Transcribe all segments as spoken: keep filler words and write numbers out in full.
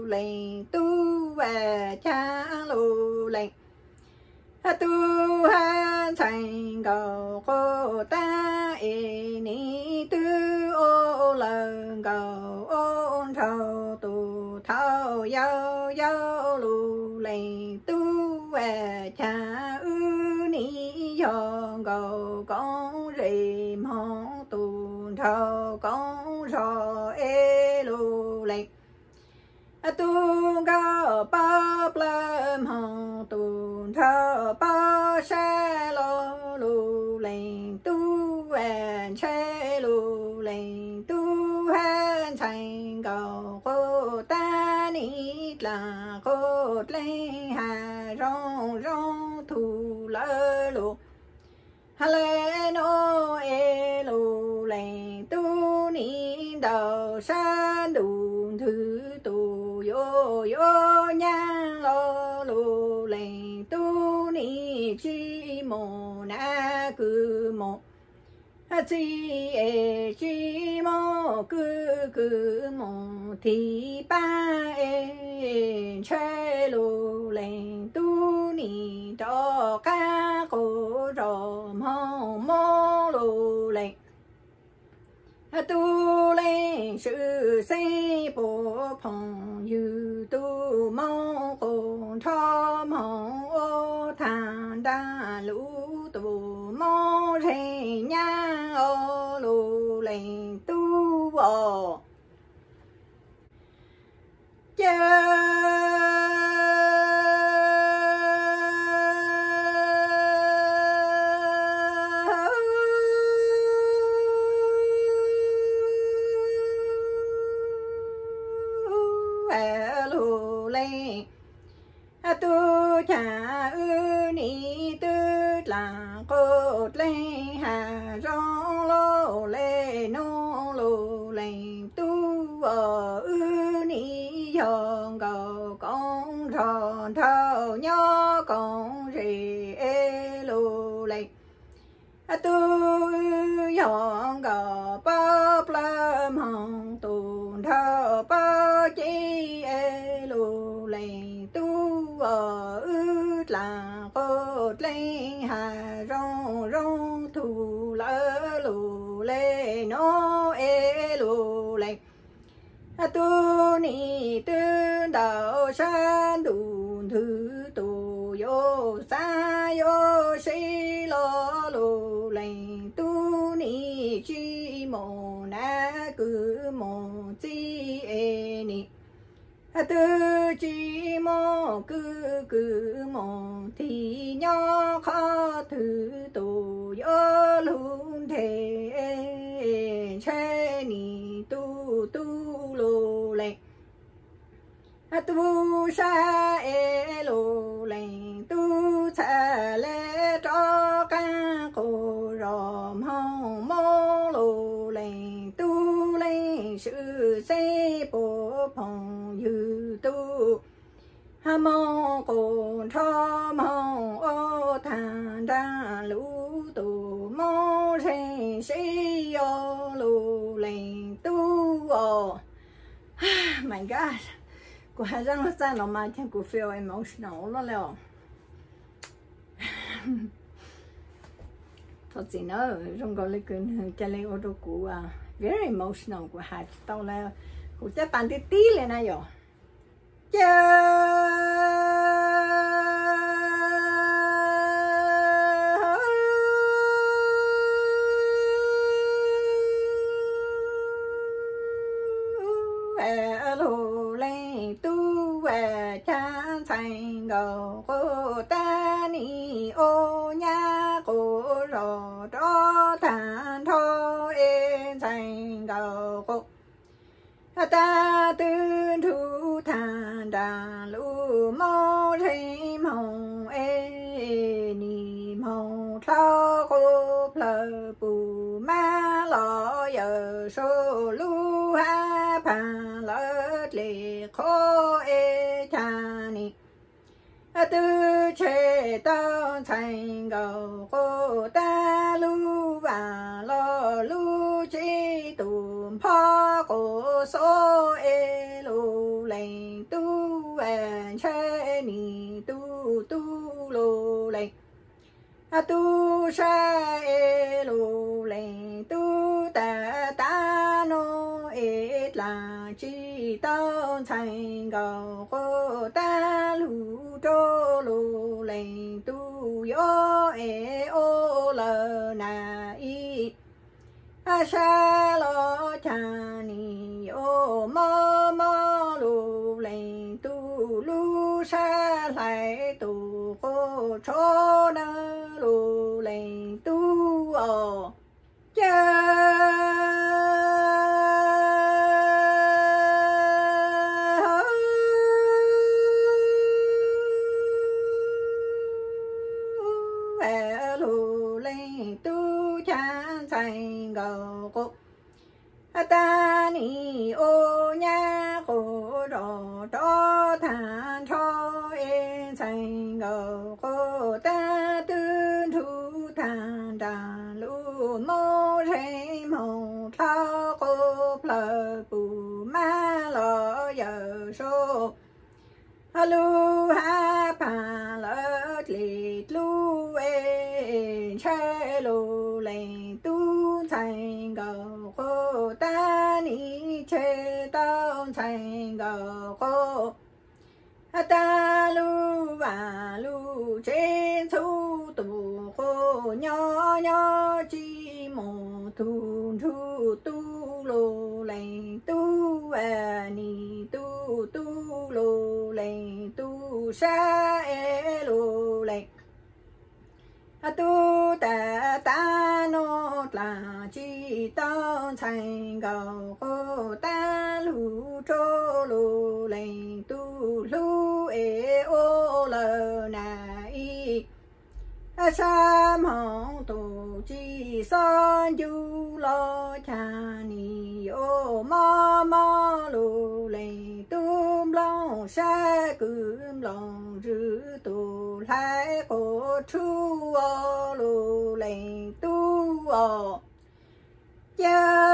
lên tu về cha lù lên tu han thành cầu cô ta e ni tu ô lần cầu ôn thâu tu thâu yêu yêu lù lên tu về cha ư ni yong cầu con rì mong tu thâu con rò e lù lên tu cao bắp lâm hồng tu thơ ba xe lô lù lên tu hẹn xe lù lên tu hẹn thành cầu cô ta nít là cô lên hà rong rong thu lơ lù hà lê nô e lù lên tu ni đầu san đùn thứ tu yo yo nhang lo lù lên tu ni chi mô na cư mô chi e chi mô cư cư mô thì ba e che lù lên tu ni cho ca cô rò mô mô lù lên tu lên sự xây bộ phòng như tu mong còn cho mong ô thang đa lũ tu mong thế nhang ô lù lên tu bộ tu cha ư ni tư là cột lên hà rong lô lê nô lô lên tu ở ư ni yong cầu con tròn thâu nhó con rì e lô lên tu yong cầu bắp lâm hồng tu thâu ba chi e lô lên tu ở ư là cột lên hà rong rong thu lơ lù lê nô e lù lên tu ni tư đạo san đùn thứ tu yo sa yo si lo lù lên tu ni chi mô na cư mô chi e ni tư chi mô cư cư mô thì nhỏ khó thứ tu yo luôn thế che ni tu tu lô lên tu sa e lô lên tu sa lê cho ca cô ròm hông mô lô lên tu lên sự xây bộ phòng như tu hà mong còn cho mong ô thang đa lũ tu mong rèn sĩ yo lù lên tu oh my god cô hay rằng nó ra nó mà chẳng cô feel emotional lo leo thật gì nữa trong gọi lấy quyền cho lấy ô tô cũ à very emotional của hai tao là cô chắc bạn tí tí lên này rồi lù lên tu về cha thành cầu cô ta ni ô nha cô rò cho thàn thô e thành cầu cô ta tư thu thàn đà lù mô thi mong e ni mong thao cô plơ bù ma lo giờ số lu ha pa lợt lì khô e cha ni tư chế tao thành cầu cô ta lu và lo lu chi tùm phó cô số e lu lên tu an che ni tu tu lô lê a tu sa e lô lê tu ta ta no e la chi tao thành gạo cô ta lu trô lô lê tu yo e o lơ na i a sa lo cha ni o mo mo lu lê tu lu sa lại tu cô cho na lu lê tu o cha ta ni ô nha cô rò cho than cho em thành ngờ cô ta tư thu than đàn lu mô rê mô thao cô plơ bù ma lo giờ số lu ha pa lơ lịt lu e che lu lên tu thành ngờ cô ta ni che tao thành ngờ cô ta lu và lu trên thu tù cô nhỏ nhỏ chi mồ thu thu tu lô lên tu à ni tu tu lô lên tu sa e lô lên a tu ta ta no la chi tao thành gạo cô ta lu trô lu lên tu lu e o lơ na i a sam hong tu chi son du lo cha ni o ma ma lu lên tum long sa cừm long rư tu lai cô chu o lu lên tu o cha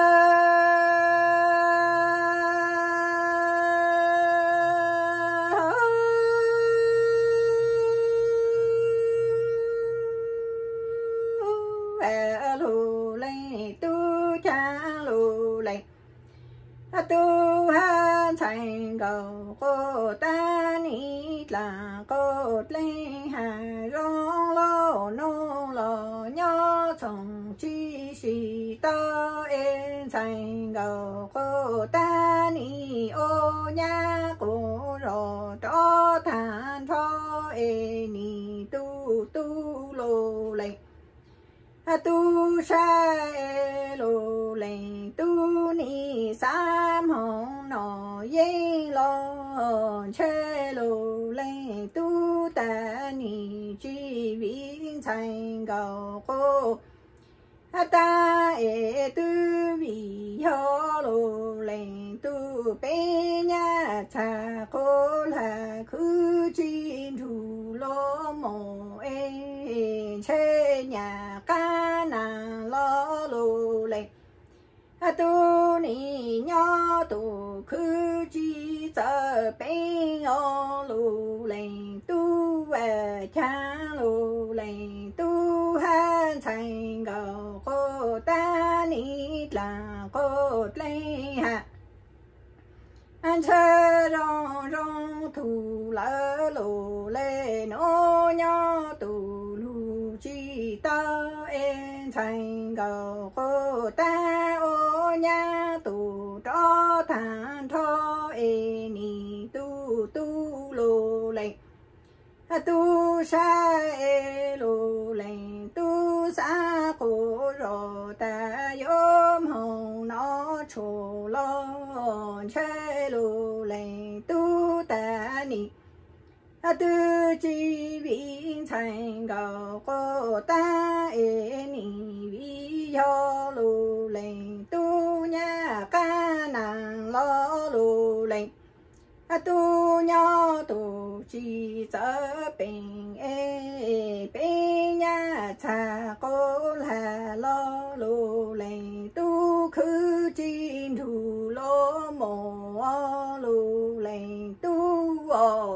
tu han thành gạo cô ta ni là cô lên hà rong lo nô lo nhớ chồng chi si ta em thành gạo cô ta ni ô nha cô rò cho than cho e ni tu tu lô lệ a tu sa e lô lệ tu ni sam hong no ye lo che lô lệ tu ta ni chi vinh thành gạo cô a ta e tu vi ho lô lệ tu pe nha cha cô là khứ chi thu lô mồ e che nhà ca nàng lo lô lệ a tu ni nhỏ tu khứ chi giờ pe o lô lệ tu à cha lô lệ tu han thành gạo cô ta ni là cô lê ha anh chơi rong rong thu lỡ lô lê nô nhỏ tu lu chi ta em thành gạo cô ta ô nha tu cho than cho e ni tu tu lô lê tu sa e lô lê tu sa cô rò ta yếm hồng nó chô lo che lô lê tu ta ni tu chi vinh thành gạo cô ta e ni vi yo lô lê tu nha ca nàng lo lô lê tu nhỏ tu chi giờ bình e bình nha cha cô là lo lô lê tu khứ chi thu lô mồ lô lê tu o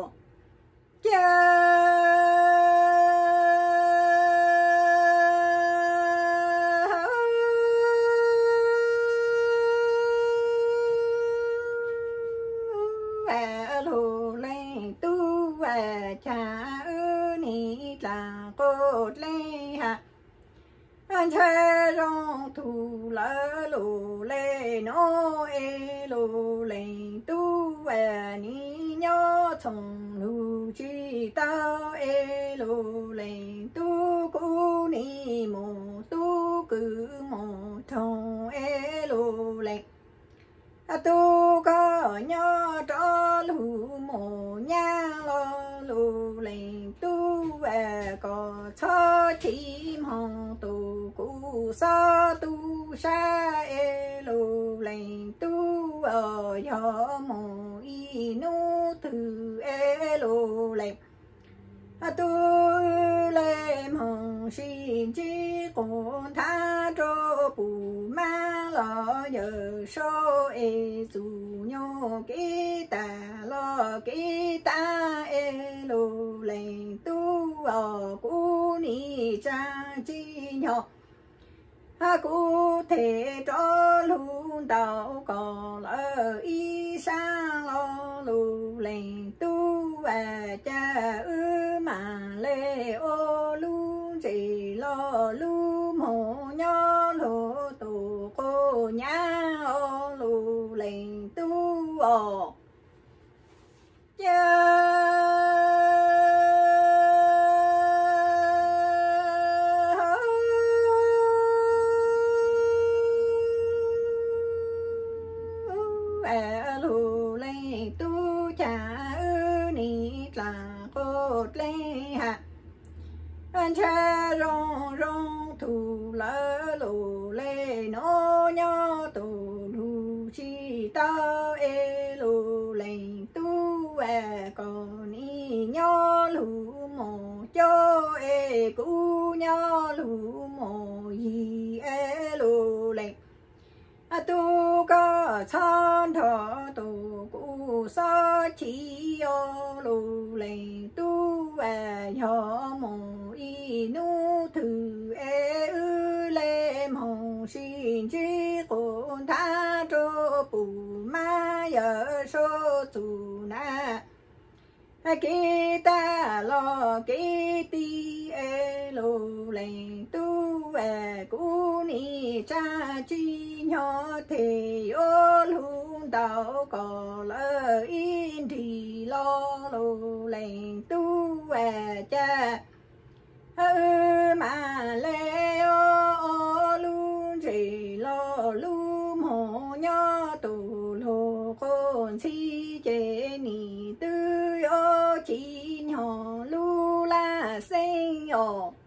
à lô lên tu à cha ư ni là cốt lên ha anh chơi rong thu lỡ lô lên nó e lô lên tu à ni nhớ trong lu chi tao e lô lên tu cu ni mô tu cứ mô thông e lô lên tu có nhớ cho lù mồ nhang lo lù lên tu về có cho chim hồng tu cụ sa tu sa e lù lên tu ở gió mồ y nu từ e lù lên tu lên hồng xin chỉ còn tha cho bù ma lo giờ số e dù nhau kỹ ta lo kỹ ta e lù lên tu ở cú ni cha chi nhỏ ha cụ thể cho luôn tàu còn ở y sang lo lù lên tu và cha ư mà lê ô lu chỉ lo lu mồ nhó lô tu cô nhá ô lù lên tu ô cha anh cha rong rong thu lỡ lù lê nó nhó tu lù chi tao e lù lên tu e còn y nhó lù mồ cho e cú nhó lù mồ y e lù lên à tu có chọn thọ tu cú sa chi ô lù lên tu e nhỏ mồ nu thử e ư lê mong xin chỉ còn tha cho bù ma giờ số tu na kỹ ta lo kỹ ti e lô lên tu về cú ni cha chi nhỏ thì ô luôn tao có lỡ in thì lo lô lên tu về cha ư mà lê ô luôn chỉ lo lu mồ nhó tu lô con si chế ni tư ô chỉ nhỏ lu la sinh ô